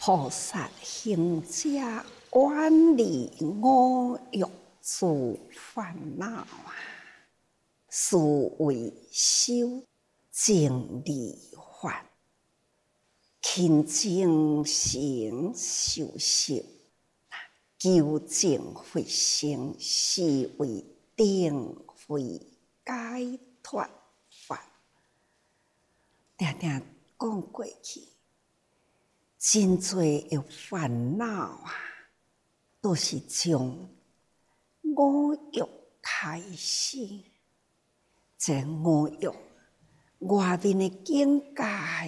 菩萨行者远离五欲诸烦恼是为修净离患，勤精行修习，究竟慧性，是为定慧解脱法。常常讲过去，真多的烦恼都是从五欲开始。这五欲外面的境界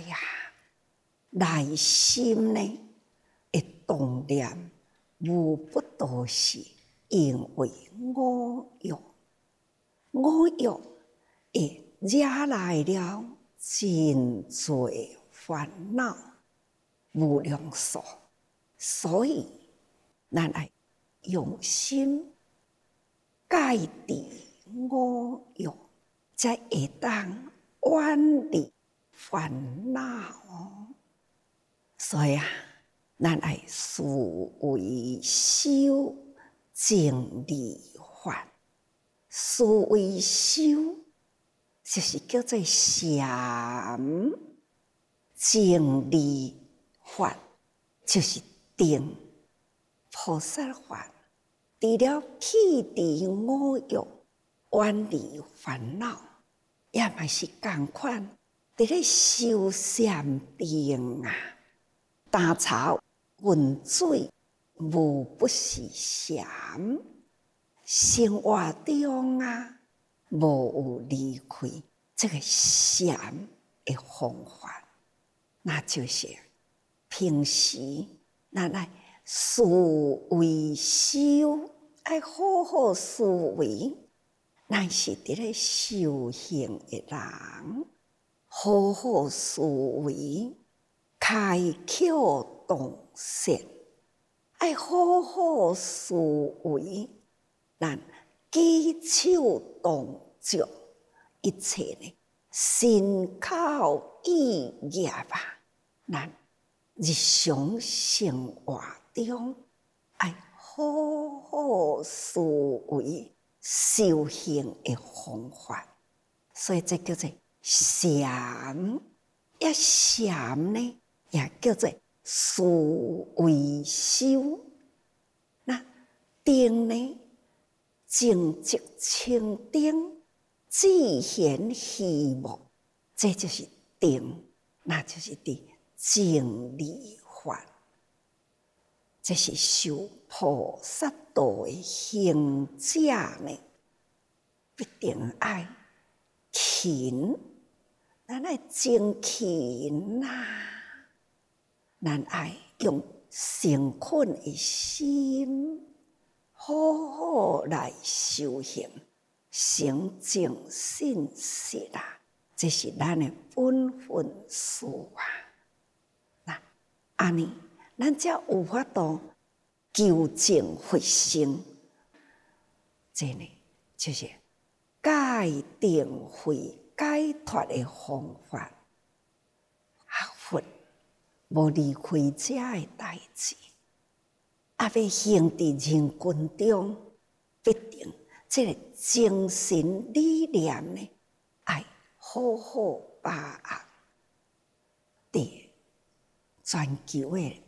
内心呢的动念，无不都是因为五欲。五欲会惹来了真多烦恼无量数，所以咱要用心戒除五欲，才会当远离烦恼。所以咱要思维修净离患。思维修就是叫做禅，净离患就是定。菩萨法除了去除五欲，远离烦恼，也嘛是同款，伫咧修禅定担茶温水，无不是禅。生活中无有离开这个禅的方法，那就是平时咱来思维修，要好好思维。咱是伫咧修行的人，好好思维，开窍动舌，要好好思维。咱举手动作，一切呢，身口意业咱日常生活中要好好思维修行的方法，所以这叫做禅。禅呢，也叫做思维修。那定呢？静寂清定，自现虚无，这就是定，那就是伫净离患。这是修菩萨道的行者呢，必定爱勤，咱爱精勤咱爱用诚恳的心。好好来修行，诚正信实这是咱的本分事那安尼，咱才有法度究竟慧性。这呢，就是戒定慧解脱的方法。学佛无离开这的代志。要行伫人群中，必定这个精神理念呢，要好好把握。伫全球的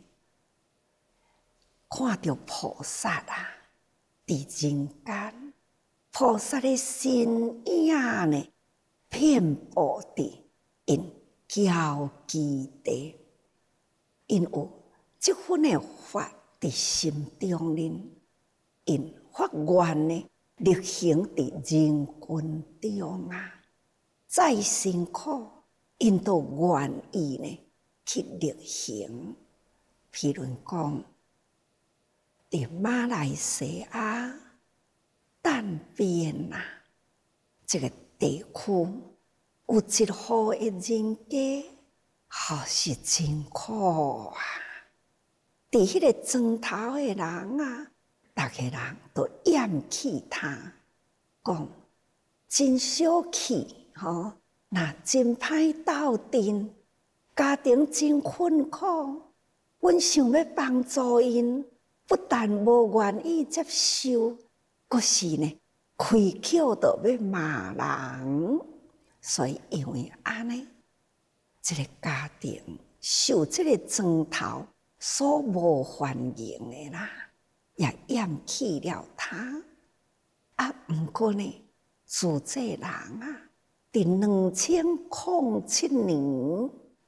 看到菩萨伫人间，菩萨的身影呢，遍布伫因交基地，因有这份的法。伫心中因发愿呢，力行伫人群中再辛苦，因都愿意呢去力行。譬如讲，伫马来西亚淡边这个地区，有一户的人家，是真苦伫迄个庄头的人逐个人都厌弃他，讲真小气那真歹斗阵，家庭真困苦， 阮想要帮助因，不但无愿意接受，阁是呢开口就要骂人。所以因为安尼，这个家庭受这个庄头所无欢迎的啦，也厌弃了他。毋过呢，自这人啊，伫2007年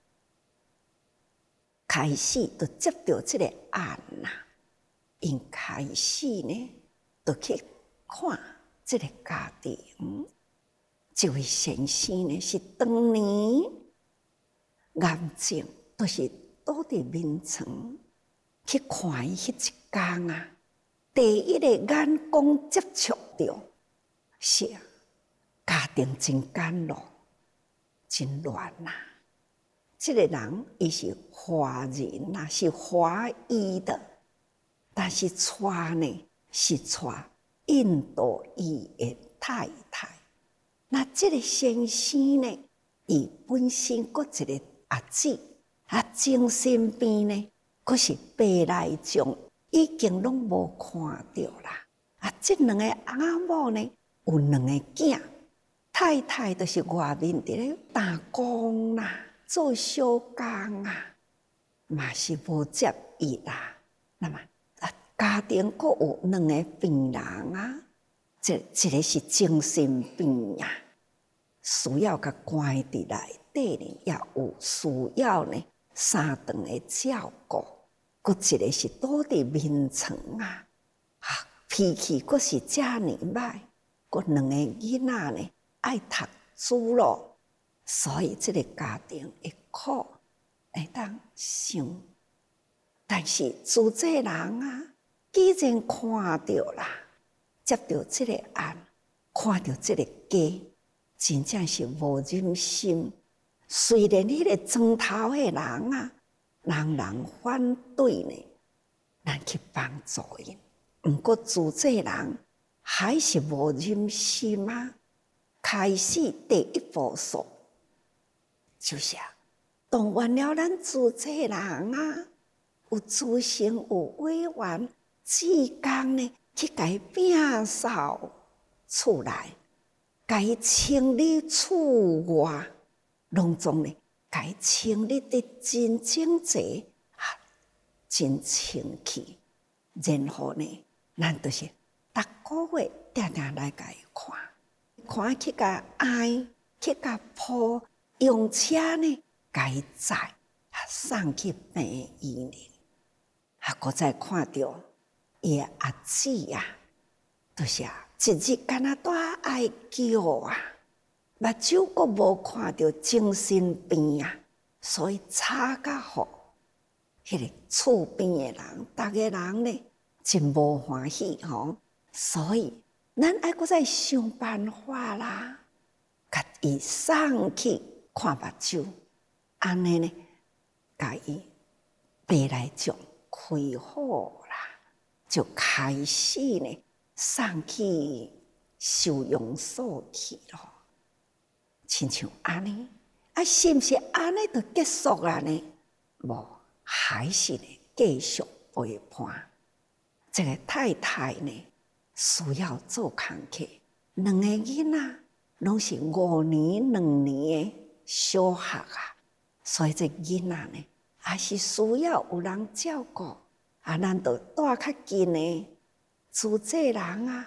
开始就接到这个案啦，因开始呢，就去看这个家庭。这位先生呢，是当年癌症，都是倒伫眠床去看伊迄一天啊，第一个眼光接触到，是家庭真简陋，真乱呐。这个人伊是华人呐，是华裔的，但是娶呢是娶印度裔的太太。那这个先生呢，伊本身阁一个阿姊，精神病呢，阁是白内障，已经拢无看到啦。这两个阿某呢，有两个囝，太太就是外面伫咧打工啦，做小工啊，嘛是无接伊啦。那么家庭阁有两个病人啊，一个是精神病啊。需要甲关伫内底呢，也有需要呢三顿的照顾。佫一个是倒伫眠床啊，脾气佫是遮尔歹，佫两个囡仔呢爱读书咯，所以这个家庭会苦，会当想。但是自这人啊，既然看到啦，接到这个案，看到这个家。真正是无忍心，虽然迄个庄头的人啊，人反对呢，咱去帮助因。毋过自这人还是无忍心啊。开始第一步数，就是动员了咱自这人啊，有资深有委员，志工呢去甲伊摒扫厝内。甲伊清理厝外，拢总呢，甲伊清理得真整齐，真清气。然后呢，咱就是逐个月定定来甲伊看去甲爱，去甲抱，用车呢甲伊载，送去病院里。搁再看到伊的阿姊啊，就是一日敢若带爱叫啊，目睭阁无看到精神病啊，所以吵甲好，迄个厝边的人，逐个人呢真无欢喜吼，所以咱爱阁再想办法啦，甲伊送去看目睭，安尼呢，甲伊白内障开好啦，就开始呢。送去收容所去咯，亲像安尼，是毋是安尼就结束啦呢？无，还是呢继续陪伴。这个太太呢，需要做工课，两个囡仔拢是5年、2年的小学啊，所以这囡仔呢，也是需要有人照顾。咱就带较近的。自这人啊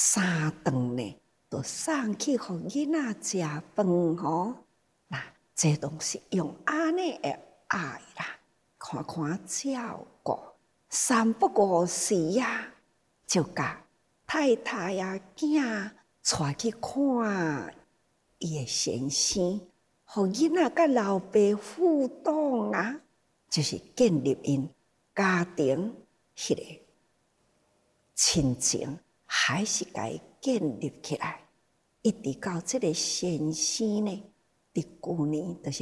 ，3顿呢，就送去互囡仔食饭吼。那这都是用安尼的爱啦，看看照顾，3不5时呀，就甲太太啊、囝带去看伊的先生，互囡仔甲老爸互动啊，就是建立因家庭迄个。亲情还是甲伊建立起来，一直到这个先生呢，伫旧年就是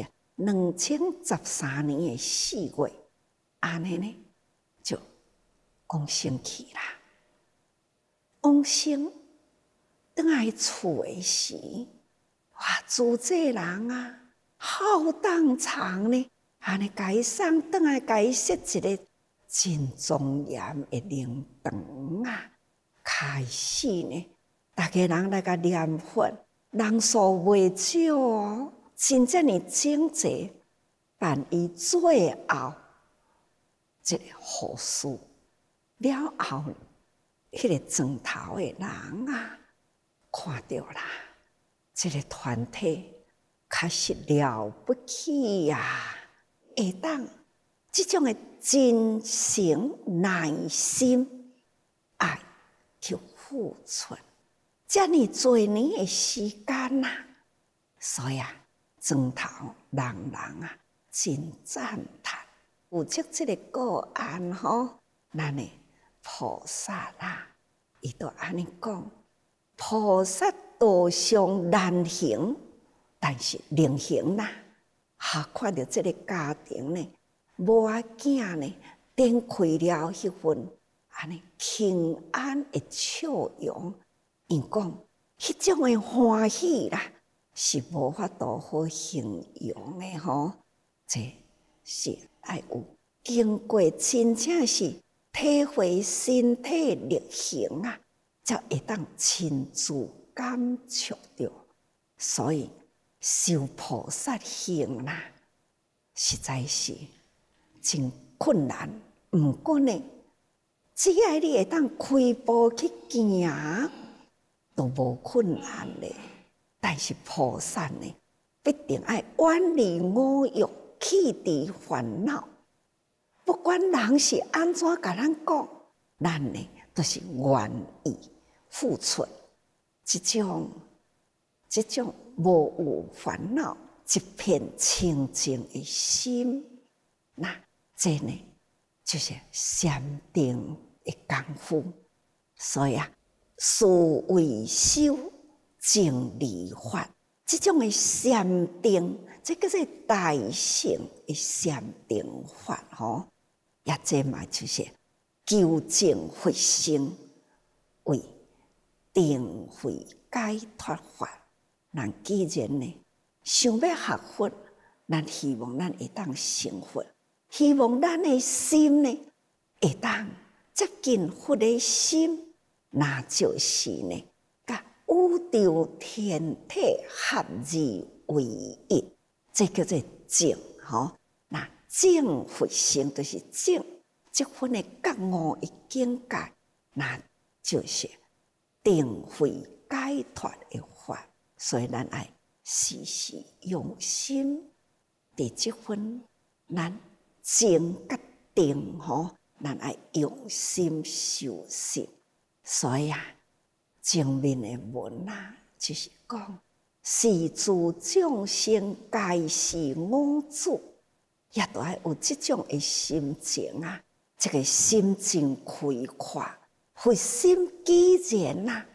2013年的4月，安尼呢就往生去啦。往生倒来厝的时，哇，自这人啊，浩荡长呢， 安尼甲伊送转来，甲伊设一个真庄严的灵堂啊！开始呢，大家人来甲念佛，人数袂少哦，真正的整齐。但伊最后一个护士了后，迄个砖头的人啊，看到啦，这个团体确实了不起呀！会当这种的真诚、耐心、爱去付出，遮尼多年的时间呐，所以啊，砖头人啊，真赞叹。有这个个案吼，咱的菩萨啦，伊都安尼讲，菩萨道上难行，但是能行啦。看到这个家庭呢，母仔囝呢，展开了迄份安尼平安的笑容。因讲迄种的欢喜啦，是无法度好形容的吼。这是爱有经过，真正是体会身体力行啊，才会当亲自感触到。所以修菩萨行啦，实在是真困难。毋过呢，只要你会当开步去行，都无困难咧。但是菩萨呢，必定爱远离五欲，弃除烦恼。不管人是安怎甲咱讲，咱呢都是愿意付出。这种无有烦恼、一片清净的心，那这呢就是禅定的功夫。所以啊，思维修净理法，这种的禅定，这叫做大乘的禅定法吼。也这嘛就是究竟佛性为定慧解脱法。咱既然呢想要学佛，咱希望咱会当成佛，希望咱的心呢会当接近佛的心，那就是呢，甲宇宙天体合而为一，这叫做净吼。那净佛性就是净，这份的觉悟的境界，那就是定慧解脱的法。所以咱爱时时用心，伫这份咱静甲定吼，咱爱用心修习。所以啊，前面的文啊，就是讲世诸众生皆是我主，也都爱有这种的心情啊。这个心情开阔，佛心既然啊，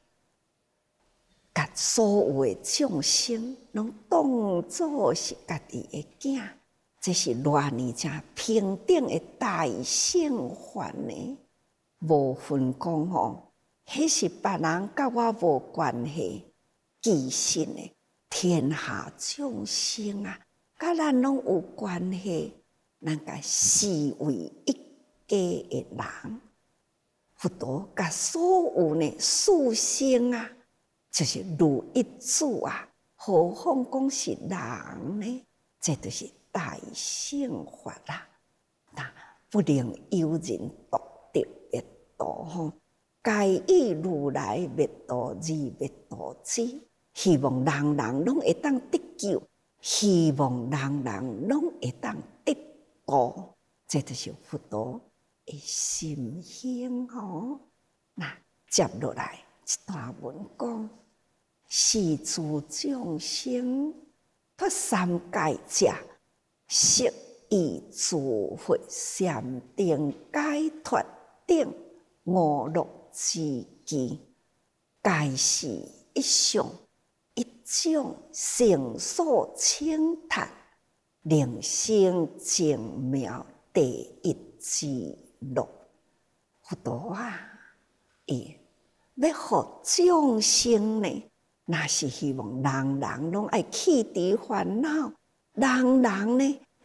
甲所有的众生拢当作是家己的囝，这是偌尼正平等的大乘法呢，无分讲吼，迄是别人甲我无关系。其实呢，天下众生啊，甲咱拢有关系，咱甲视为一家的人。佛陀甲所有呢众生啊，就是如一主啊，何况讲是人呢？这就是大乘法啦。那不能由人独得灭度吼，皆以如来灭度而灭度之。希望人人拢会当得救，希望人人拢会当得度，这就是佛陀的心性吼。那接落来一段文讲。世诸众生脱三界者，悉以诸佛禅定解脱等五乐之机，皆是一相一种成所称叹，令生净妙第一之乐。佛陀啊，伊要互众生呢？那是希望人人拢爱弃除烦恼，人人呢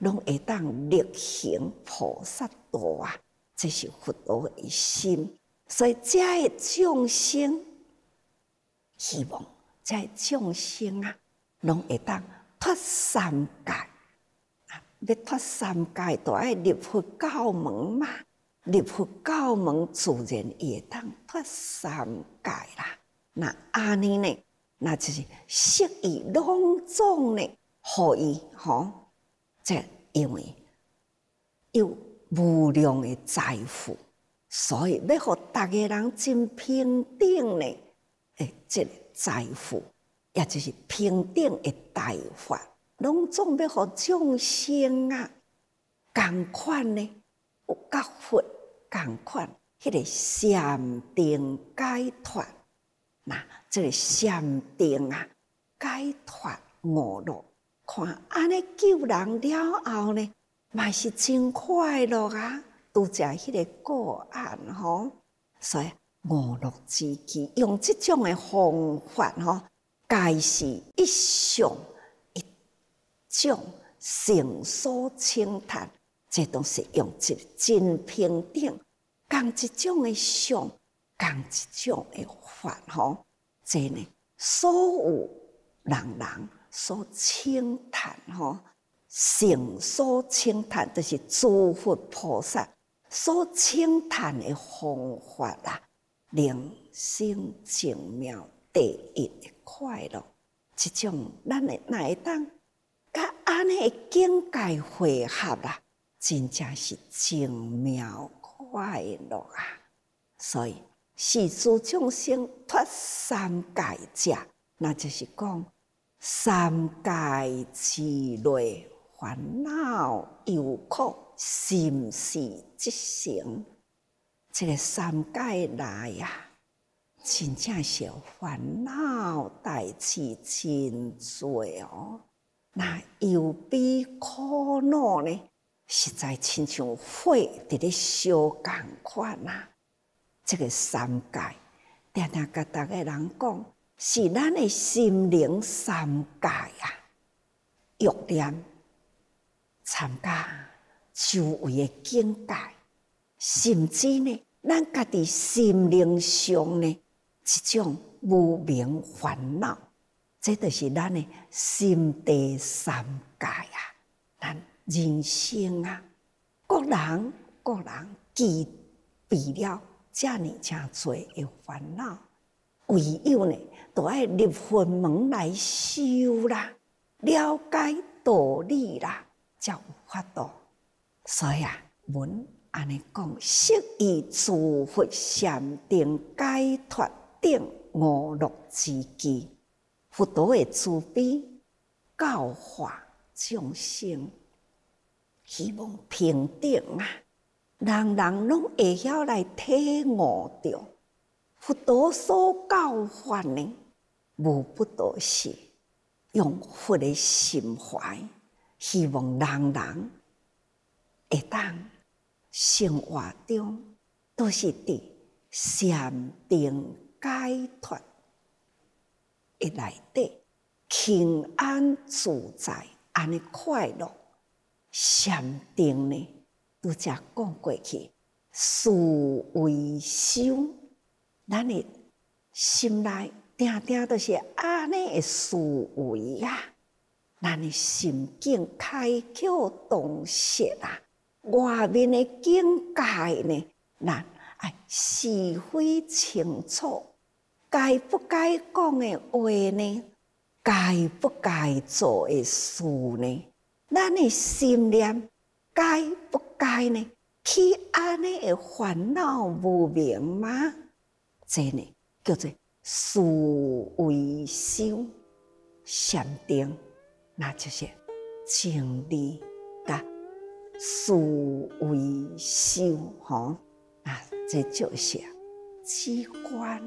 拢会当力行菩萨道啊！这是佛陀的心，所以这的众生，希望这的众生啊，拢会当脱三界啊！要脱三界，就要入佛教门嘛。入佛教门，自然也当脱三界啦。那安尼呢？那就是适宜隆重呢，互伊吼，这因为有无量的财富，所以要互大家人真平等呢。这个财富，也就是平等的大法，拢总要互众生啊，共款呢。有甲佛共款，迄个禅定解脱，那这个禅定啊，解脱五乐，看安尼救人了后呢，嘛是真快乐啊！拄则迄个个案吼，所以五乐之基，用这种的方法吼，皆是一项一种成所称叹。这都是用一个真平等，讲一种的相，讲一种的法吼。这呢，所有人所称叹吼，成所称叹，就是诸佛菩萨所称叹的方法啦，令生净妙第一的快乐。这种咱的哪会当，甲安尼的境界汇合啦？真正是净妙快乐啊！所以世诸众生脱三界者，那就是讲三界之内烦恼忧苦，心事即成。这个三界内呀，真正是烦恼代志真多哦。那忧悲苦恼呢？实在亲像火伫咧烧共款啊！这个三界，常常甲大家人讲，是咱的心灵三界啊。欲念参加周围的境界，甚至呢，咱家己心灵上呢一种无明烦恼，这就是咱的心地三界啊！咱人生啊，各人具备了这么多的烦恼，唯有呢，都要入佛门来修啦，了解道理啦，才有法度。所以啊，文安尼讲，适宜诸佛禅定解脱等五乐之基，佛陀的慈悲教化众生。希望平等啊，人人拢会晓来体悟着佛陀所教法呢，无不都是用佛的心怀，希望人人会当生活中都是伫禅定解脱的内底，轻安自在，安尼快乐。禅定呢，拄则讲过去，思维修，咱的心内定定都是安尼的思维啊，咱的心境开窍洞悉啊，外面的境界呢，咱爱是非清楚，该不该讲的话呢，该不该做的事呢？咱的心念该不该呢？去安尼的烦恼无明吗？这呢叫做思维修禅定，那就是静理甲思维修吼，啊，这就是机关。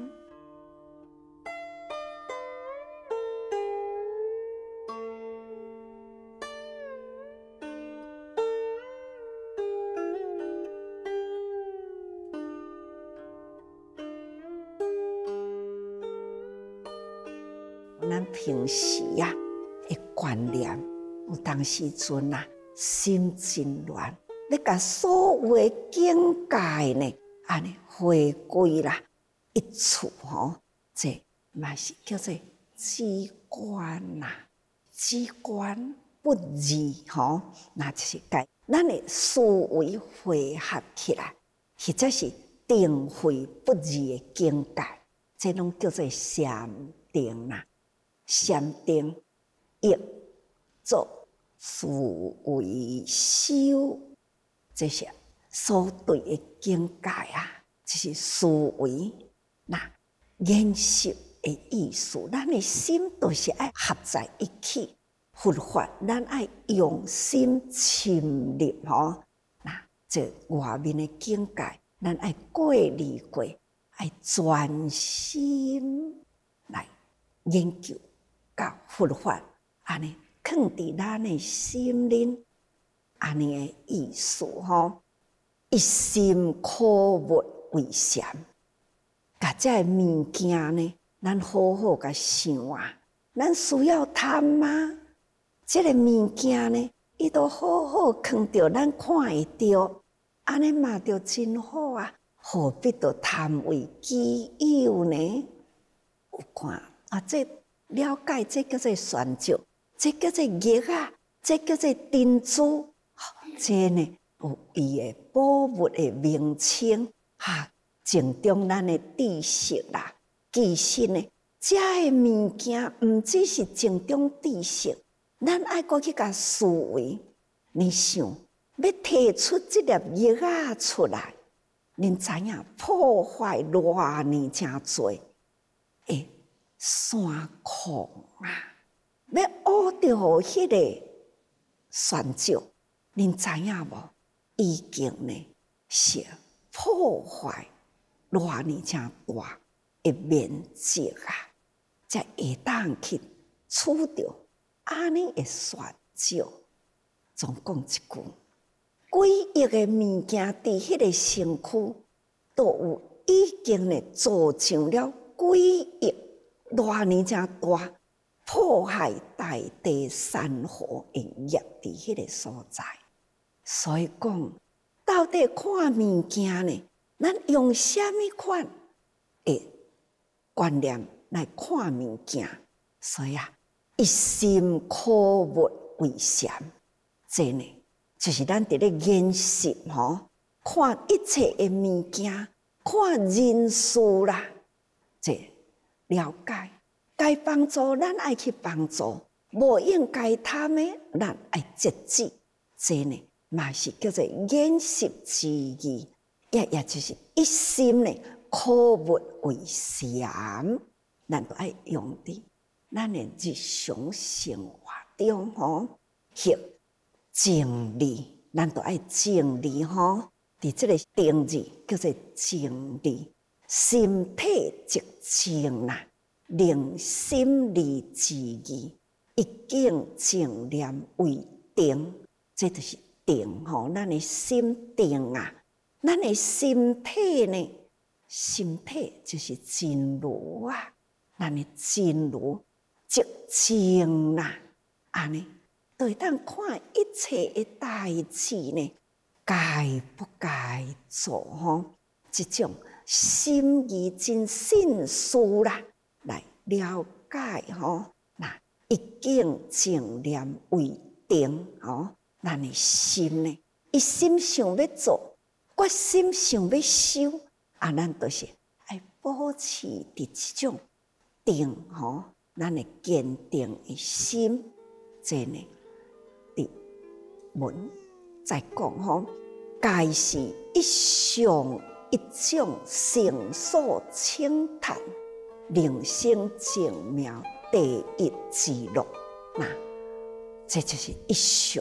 咱平时的观念，有当时阵啊， 心真乱，要甲所有的境界呢，安尼回归啦，一处吼，这嘛是叫做机关呐，机关不二吼，那就是甲咱的思维汇合起来，或者是定慧不二的境界，这拢叫做禅定啦。禅定亦做思维修，这些所对的境界啊，就是思维那研习的意思。咱的心都是爱合在一起，佛法咱爱用心深入吼。那这外面的境界，咱爱过滤过，爱专心来研究。到佛法，安尼放伫咱的心灵，安尼的意思吼，一心苦物为禅。甲这物件呢，咱好好甲想啊，咱需要贪吗？这个物件呢，伊都好好放着，咱看会着，安尼嘛就真好啊，何必着贪为己有呢？有看啊，这。了解这叫做玄照，这叫做玉啊，这叫做珍珠，这呢有伊的宝物的名称哈，正中咱的知识啦。其实呢，这个物件毋只是正中知识，咱爱过去甲思维。你想要提出这粒玉啊出来，恁知影破坏偌呢真多诶。山矿啊，要学着迄个玄照，恁知影无？已经呢是破坏偌呢真大的面积啊，才会当去取着安尼的玄照。总讲一句，几亿个物件伫迄个身躯，都有已经呢造成了几亿。偌呢真大，破坏大地山河的业伫迄个所在。所以讲，到底看物件呢？咱用什么款的观念来看物件？所以啊，一心苦物为禅，这呢就是咱伫咧研习吼，看一切的物件，看人事啦，这。了解，该帮助咱爱去帮助，无应该贪的，咱爱节制。这呢，嘛是叫做研习之意，也就是一心呢，苦物为禅，咱都爱用伫咱的日常生活中吼，去整理，咱都爱整理吼。伫这个定义叫做整理。心体即静啦，令心理之意，一境静念为定，这就是定吼。咱的心定啊，咱的心体呢，心体就是真如啊，咱的真如即静啦，安尼就会当看一切的代志呢，该不该做吼？这种。心意真迅速啦，来了解吼，那一境静念为定吼，咱的心呢，一心想要做，决心想要修，啊，咱都是爱保持伫这种定吼，咱的坚定的心，这呢，伫文在讲吼，该是一向。一种成所清谈，人生正妙第一之路，那这就是一向。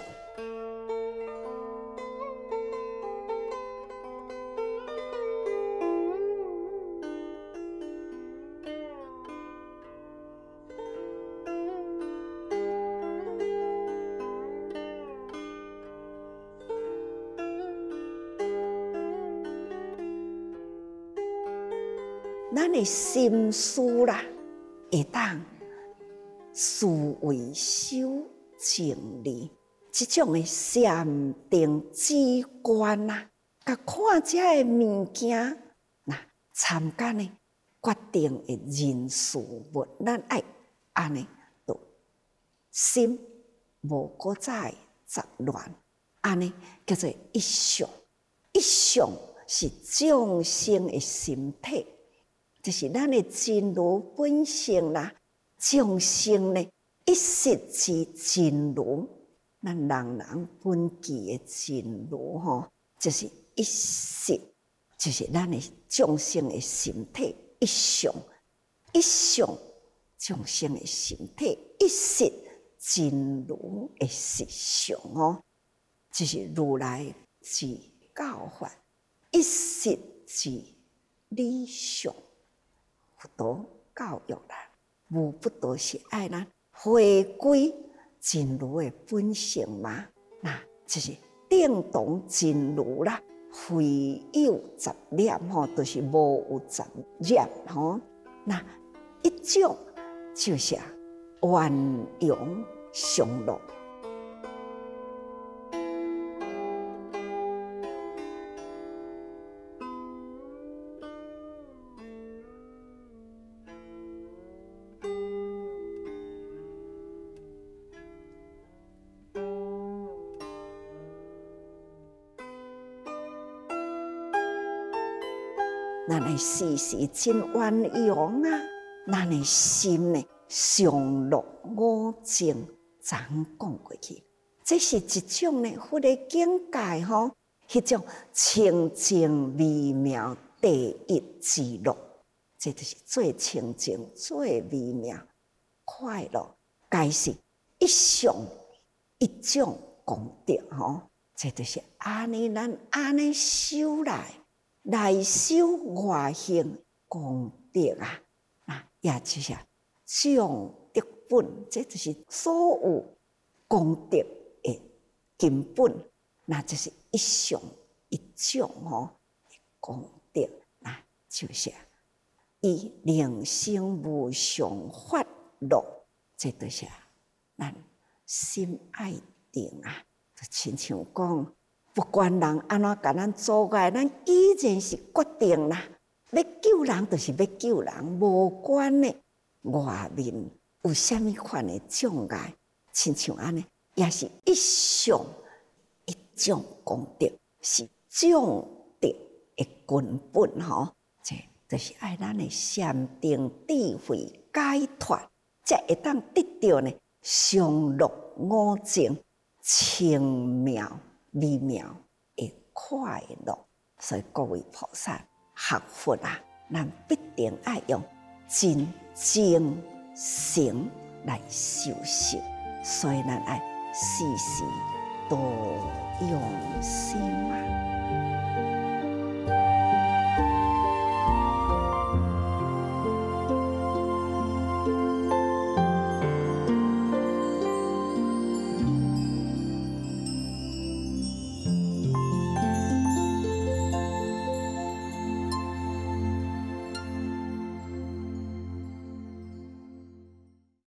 咱的心思啦，会当思维修整理， 即种的禅定机关啊，甲看遮的物件，那参加呢决定的人事物，咱爱安尼做，心无搁再杂乱，安尼叫做一相。一相是众生的心体，就是咱的真如本性啦。众生呢，一识之真如，咱人人本具的真如吼，就是一识，就是咱的众生的心体一相，一相众生的心体一识真如的实相哦，就是如来之教法，一识之理想，佛陀教育咱。无不都是爱咱回归真如的本性嘛？那就是定当真如啦，非有杂念吼，都是无有杂念吼。那一种就是万用常乐。咱的时时真圆融啊，咱的心呢常乐五净，昨讲过去，这是一种呢，佛的境界吼，迄种清净微妙第一之乐，这就是最清净、最微妙、快乐，该是一项一种功德吼，这就是安尼，咱安尼修来。内修外行功德啊，啊，也就是种德本，这就是所有功德的根本，那就是一项一种吼功德，那就是以灵性无上法乐，这就是咱心爱定啊，就亲像讲。不管人安怎甲咱阻碍，咱既然是决定啦，要救人就是要救人，无管呢外面有啥物款的障碍，亲像安尼，也是一项一种功德，是种德的根本吼。这就是爱咱的禅定智慧解脱，才会当得到呢常乐五净清妙。微妙的快乐，所以各位菩萨学佛啊，咱必定要用真精诚来修习，所以咱要时时多用心。